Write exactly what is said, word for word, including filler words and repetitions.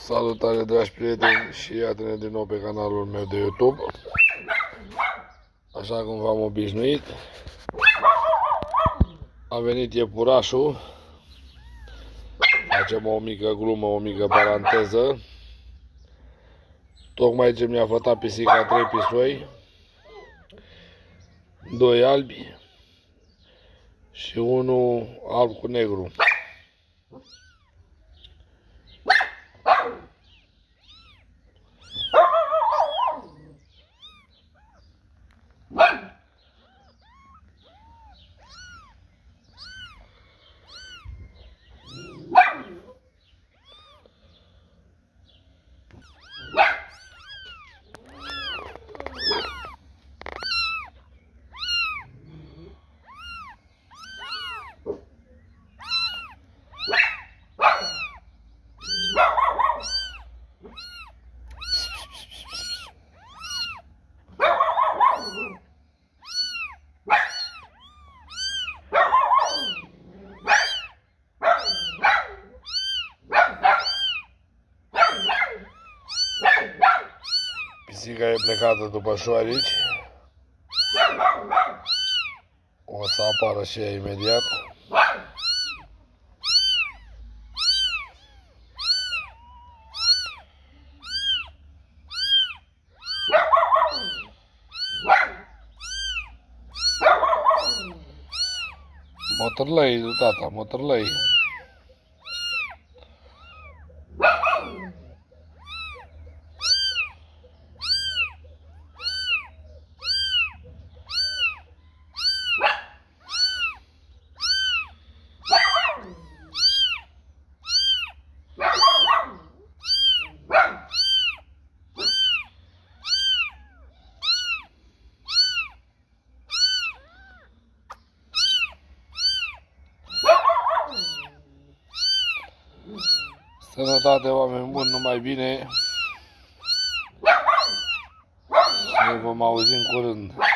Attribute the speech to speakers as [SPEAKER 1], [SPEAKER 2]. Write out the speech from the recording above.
[SPEAKER 1] Salutare, dragi prieteni, și iată-ne din nou pe canalul meu de YouTube. Așa cum v-am obișnuit, a venit iepurașul. Facem o mică glumă, o mică paranteză. Tocmai ce mi-a fătat pisica trei pisoi, doi albi și unul alb cu negru. Pisica e plecată după șoarici. O să apară și ea imediat. Motărlăi, tata, motărlăi. Sănătate, oameni buni, numai bine. Ne vom auzi în curând.